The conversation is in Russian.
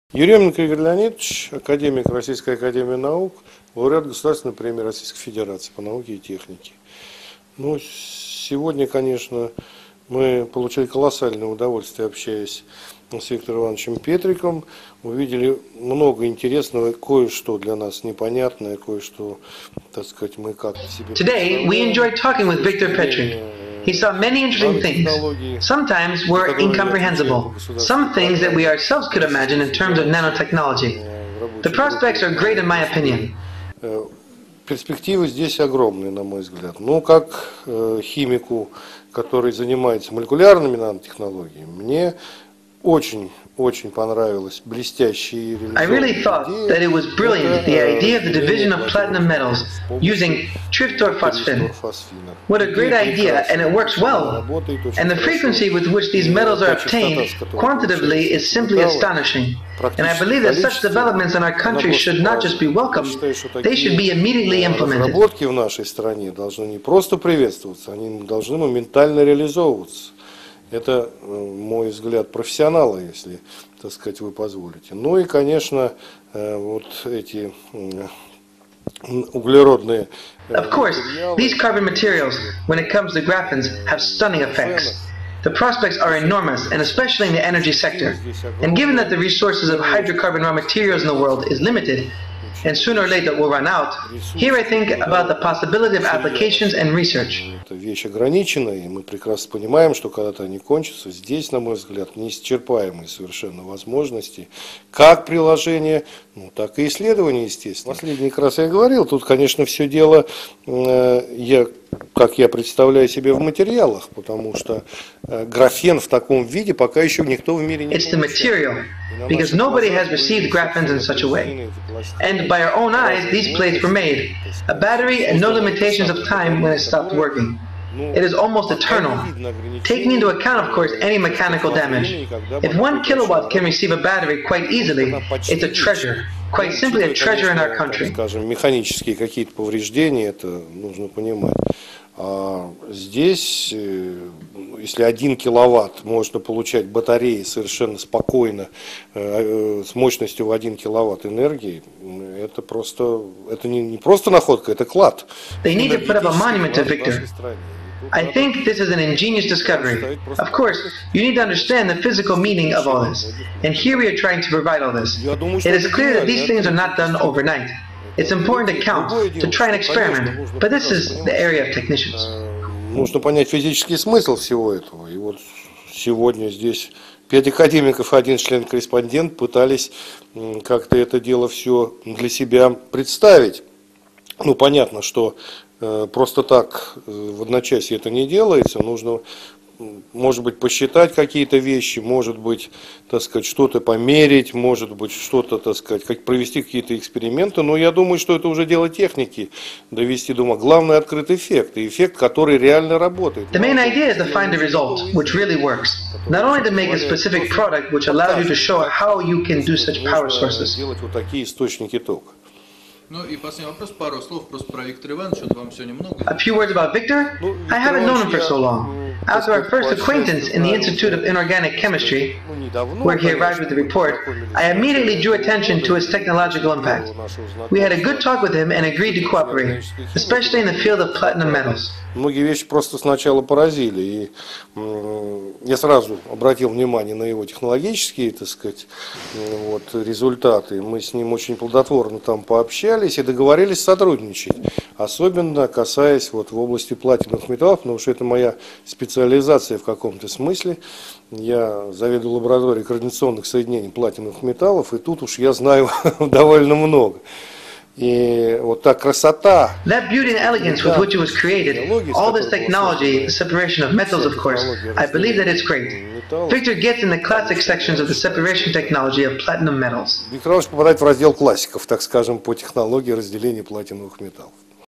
Еременко Игорь Леонидович, академик Российской академии наук, лауреат Государственной премии Российской Федерации по науке и технике. Ну, сегодня, конечно, мы получили колоссальное удовольствие, общаясь с Виктором Ивановичем Петриком. Увидели много интересного, кое-что для нас непонятное, кое-что, так сказать, мы как-то себе... Today, we enjoyed talking with Viktor Petrik. He saw many interesting things. Sometimes were incomprehensible. Some things that we ourselves could imagine in terms of nanotechnology. The prospects are great in my opinion. Перспективы здесь огромные, на мой взгляд. Ну, как химику, который занимается молекулярными нанотехнологиями, мне очень понравилось блестящие I really thought that it was brilliant, the idea of the division of platinum metals using tryptorphosphine. What a great idea, and it works well. And the frequency with which these metals are obtained quantitatively is simply astonishing. And I believe that such developments in our country should not just be welcomed, they should be immediately implemented. Разработки в нашей стране должны не просто приветствоваться, они должны моментально реализовываться. Это мой взгляд профессионала, если, так сказать, вы позволите. Ну и, конечно, вот эти углеродные... Of course, these carbon materials, when it comes to graphene, have stunning effects. The prospects are enormous, and especially in the energy sector. And given that the resources of hydrocarbon raw materials in the world is limited, and sooner or later will run out, here I think about the possibility of applications and research. Это вещь ограниченная, и мы прекрасно понимаем, что когда-то они кончатся. Здесь, на мой взгляд, неисчерпаемые совершенно возможности, как приложения, ну, так и исследования, естественно. Последний раз я говорил, тут, конечно, все дело, как я представляю себе в материалах, потому что графен в таком виде пока еще никто в мире не It's the material, because nobody has received graphene in such a way. And by our own eyes, these plates were made. A battery and no limitations of time when it stopped working. It is almost eternal. Taking into account, of course, any mechanical damage. If 1 kilowatt can receive a battery quite easily, it's a treasure. Quite simply a treasure in our country. Скажем, механические какие-то повреждения, это нужно понимать. А здесь, если 1 киловатт можно получать батареи совершенно спокойно, с мощностью в 1 киловатт энергии, это просто, это не просто находка, это клад. They need to put up a monument to Victor. I think this is an ingenious discovery. Of course, you need to understand the physical meaning of all this. And here we are trying to provide all this. It is clear that these things are not done overnight. It's important to count, to try and experiment, but this is the area of technicians. Нужно понять физический смысл всего этого. И вот сегодня здесь 5 академиков, 1 член-корреспондент пытались как-то это дело все для себя представить. Ну, понятно, что просто так в одночасье это не делается, нужно, может быть, посчитать какие-то вещи, может быть, так сказать, что-то померить, может быть, что-то, так сказать, провести какие-то эксперименты, но я думаю, что это уже дело техники, довести до ума. Главное — открытый эффект, и эффект, который реально работает. The main idea is to find a result which really works, not only to make a specific product which allows you to show how you can do such power sources. Делать вот такие источники тока. Ну и последний вопрос, пару слов просто про Виктора Ивановича, он вам все немного. A few words about Victor. I haven't known him for so long. After our first acquaintance in the Institute of Inorganic Chemistry, where he arrived with the report, I immediately drew attention to his technological impact. We had a good talk with him and agreed to cooperate, especially in the field of platinum metals. Многие вещи просто сначала поразили, и я сразу обратил внимание на его технологические, так сказать, вот, результаты. Мы с ним очень плодотворно там пообщались и договорились сотрудничать, особенно касаясь вот в области платиновых металлов, потому что это моя специализация в каком-то смысле. Я заведую лабораторией координационных соединений платиновых металлов, и тут уж я знаю довольно много. И вот та красота. That beauty and elegance with which it was created, all this technology, the separation of metals, of course, I believe that it's great. Victor gets in the classic sections of the separation technology of platinum metals. Виктор Иванович попадает в раздел классиков, так скажем, по технологии разделения платиновых металлов.